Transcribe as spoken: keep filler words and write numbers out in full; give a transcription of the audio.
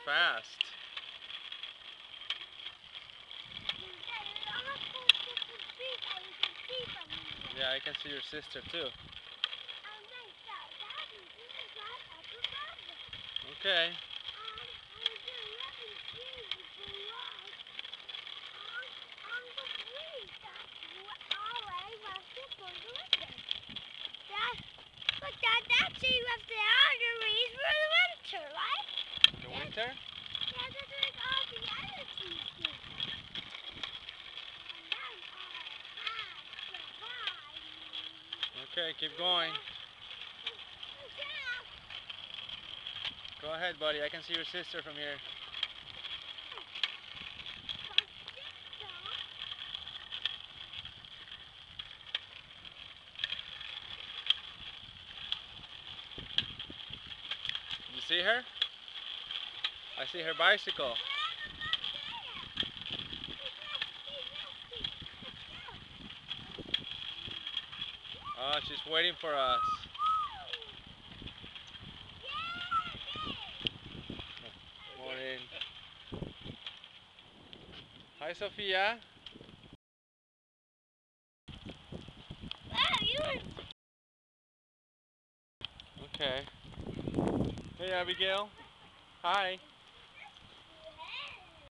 fast. Yeah, I can see your sister too. Okay. But that, that's you have the arteries for the winter, right? The winter? Yeah, that's like all the other trees do. And then all Okay, keep going. Go ahead, buddy. I can see your sister from here. You see her? I see her bicycle. Oh, she's waiting for us. Morning. Hi, Sofia. Wow, you were... Okay. Hey, Abigail. Hi.